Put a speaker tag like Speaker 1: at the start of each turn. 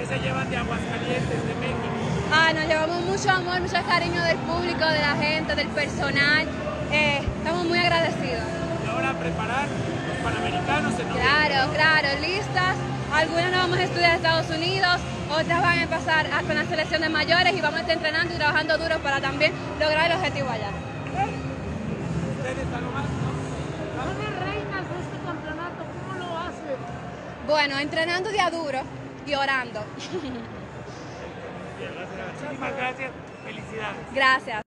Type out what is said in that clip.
Speaker 1: se llevan de Aguascalientes, de México?
Speaker 2: Nos llevamos mucho amor, mucho cariño del público, de la gente, del personal. Estamos muy agradecidos.
Speaker 1: Y ahora preparar los Panamericanos en noviembre,
Speaker 2: Claro,
Speaker 1: ¿no?
Speaker 2: claro, listas. Algunas nos vamos a estudiar a Estados Unidos, otras van a pasar con la selección de mayores y vamos a estar entrenando y trabajando duro para también lograr el objetivo allá.
Speaker 1: Ustedes algo más, ¿no?
Speaker 3: Son las reinas de este campeonato, ¿cómo lo hacen?
Speaker 2: Bueno, entrenando día duro y orando.
Speaker 1: Muchísimas gracias. Felicidades.
Speaker 2: Gracias.